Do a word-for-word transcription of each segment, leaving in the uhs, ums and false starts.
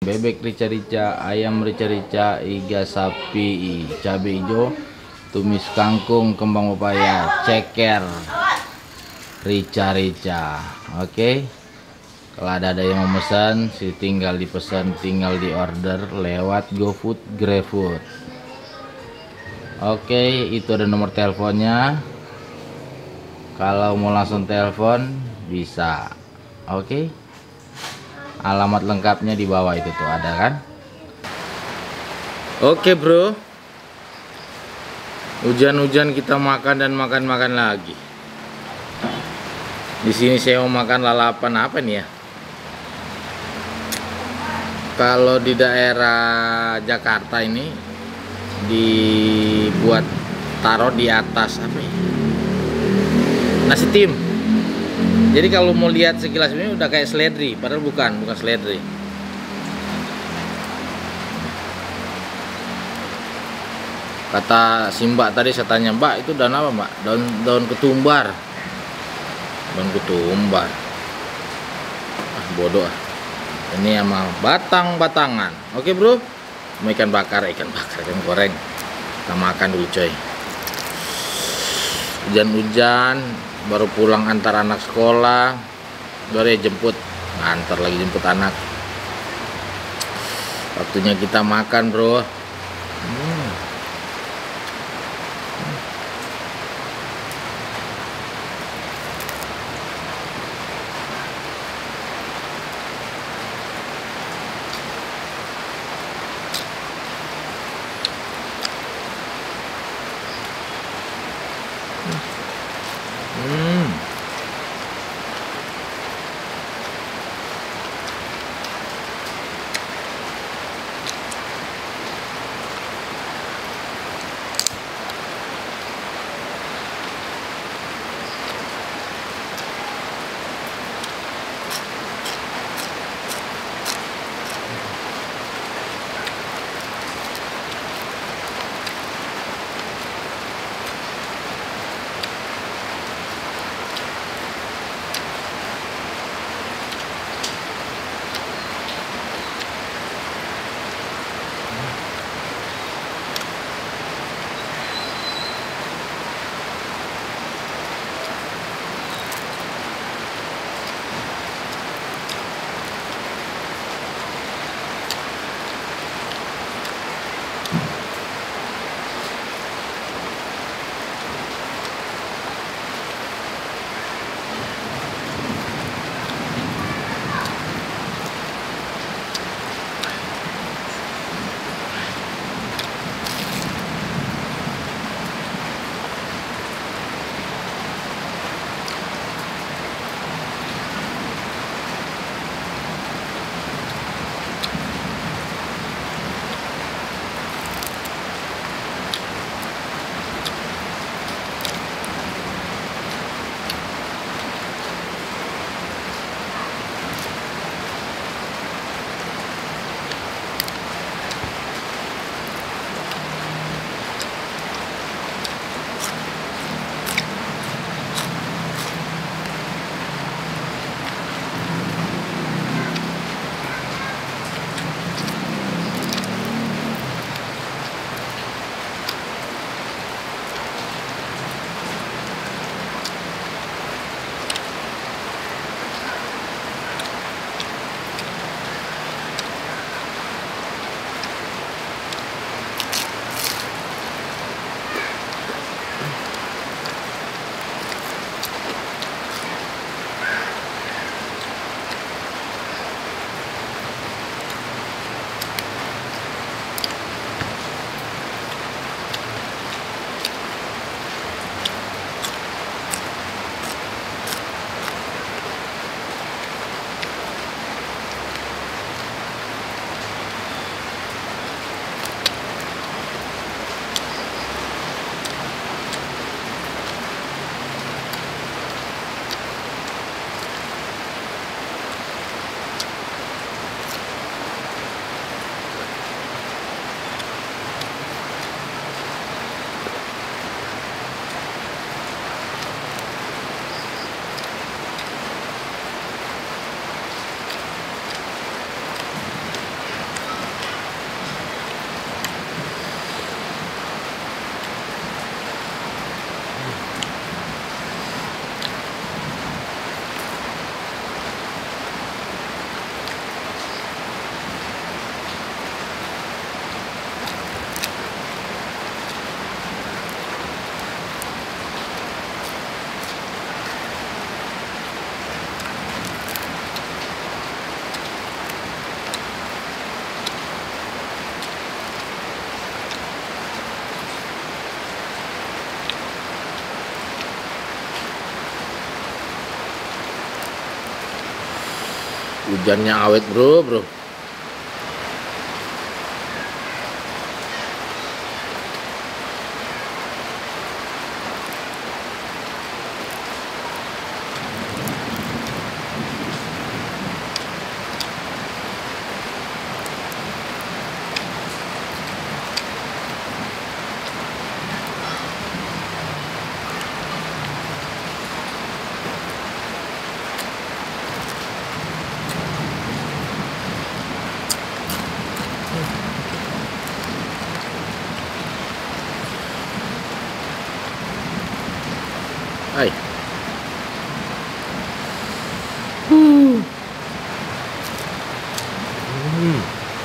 bebek rica-rica, ayam rica-rica, iga sapi, cabai hijau, tumis kangkung, kembang pepaya, ceker, rica-rica. Oke, kalau ada ada yang mau pesan, sih tinggal dipesan, tinggal di order lewat GoFood, GrabFood. Oke, itu ada nomor teleponnya. Kalau mau langsung telepon bisa. Oke, alamat lengkapnya di bawah itu tuh ada kan. Oke bro, hujan-hujan kita makan dan makan-makan lagi. Di sini saya mau makan lalapan apa nih ya? Kalau di daerah Jakarta ini dibuat taruh di atas apa ya? Nasi tim. Jadi kalau mau lihat sekilas ini udah kayak seledri, padahal bukan, bukan seledri. Kata si mbak tadi, saya tanya, mbak itu daun apa mbak? Daun daun ketumbar. Daun ketumbar. Ah bodoh ah. Ini sama batang-batangan. Oke bro, mau ikan bakar, ikan bakar, ikan goreng. Kita makan dulu coy. Hujan-hujan, baru pulang antar anak sekolah, baru ya jemput, antar lagi jemput anak. Waktunya kita makan bro. Hmm. Hmm. Hujannya awet bro, bro. Hai. Hmm. Hmm.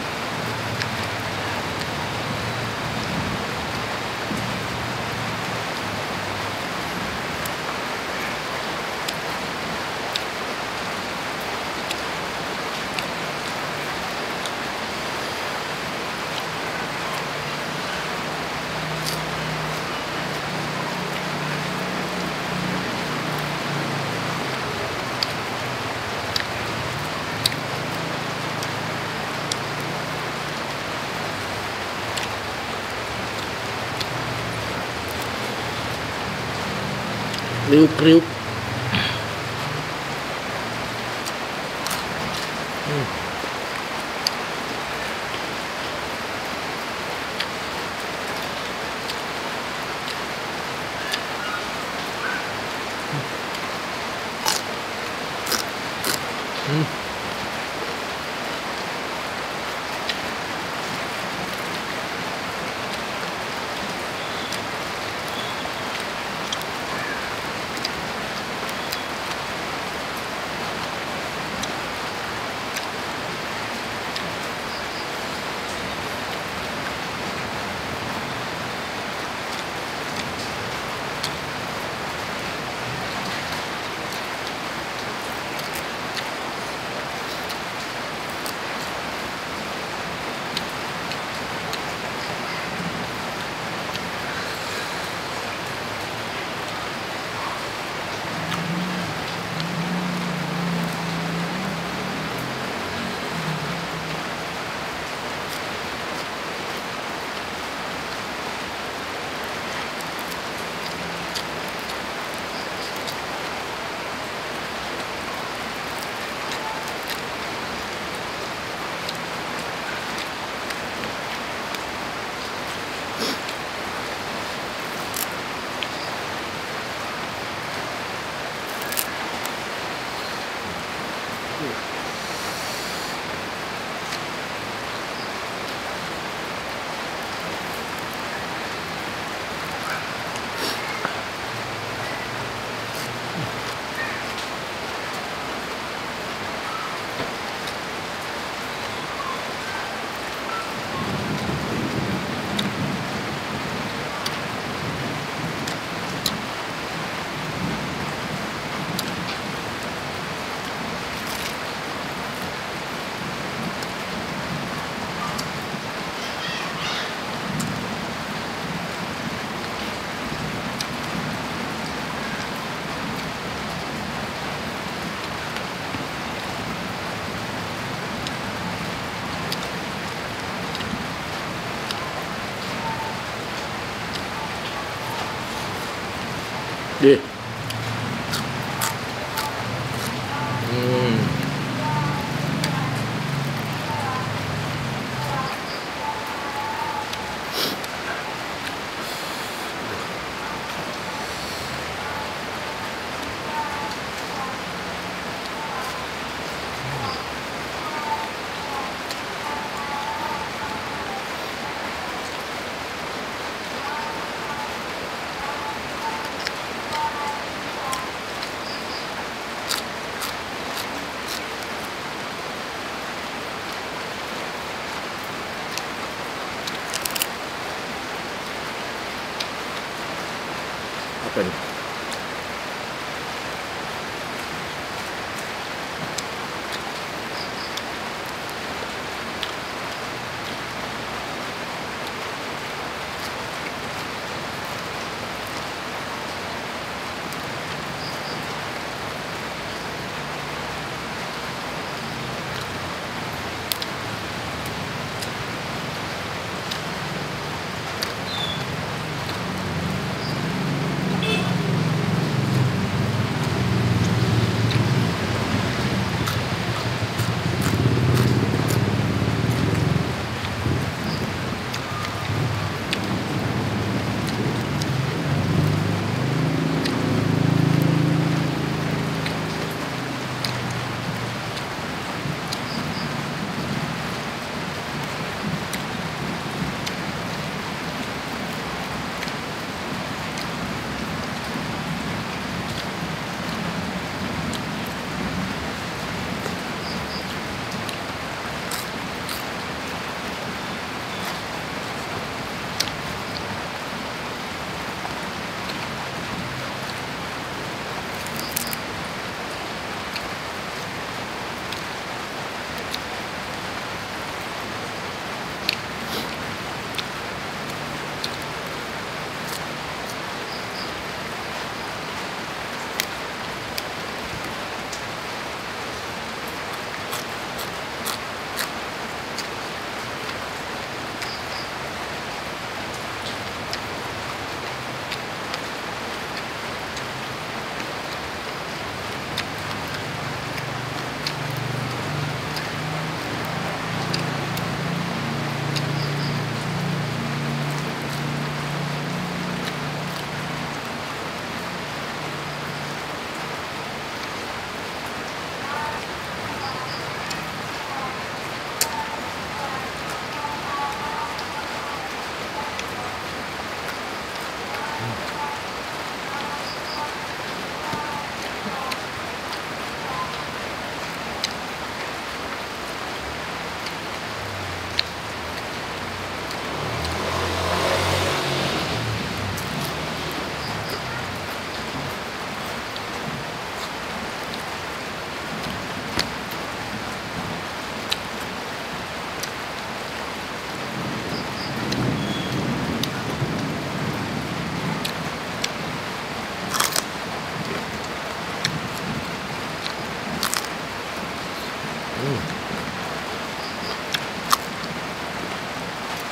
Kriuk-kriuk. Hmm. Hmm. Deh. Hmm. Apa nih?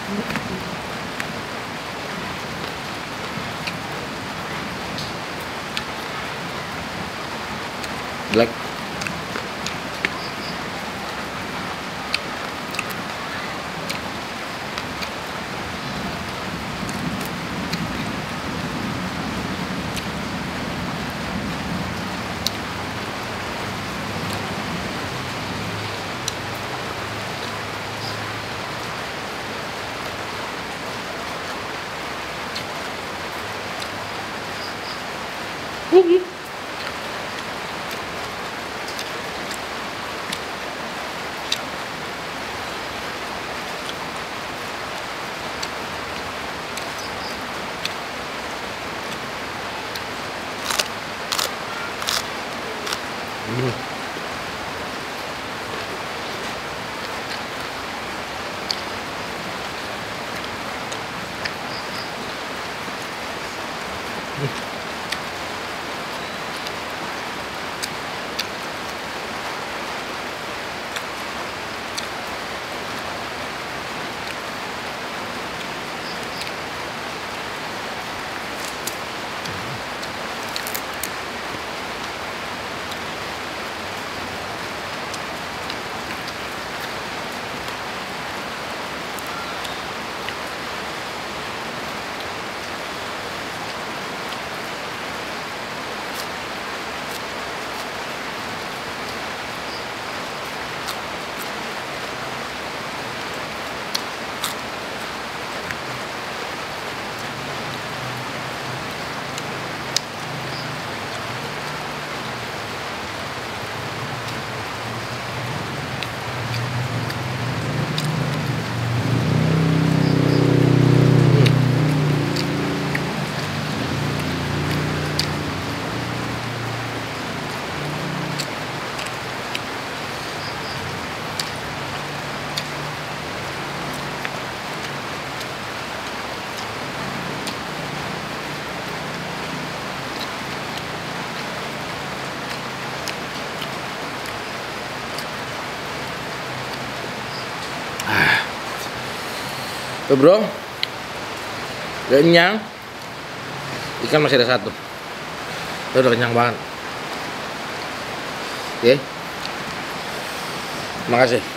Black. Uh-huh. Hmm. Tuh bro, udah kenyang. Ikan masih ada satu. Tuh udah kenyang banget. Oke, terima kasih.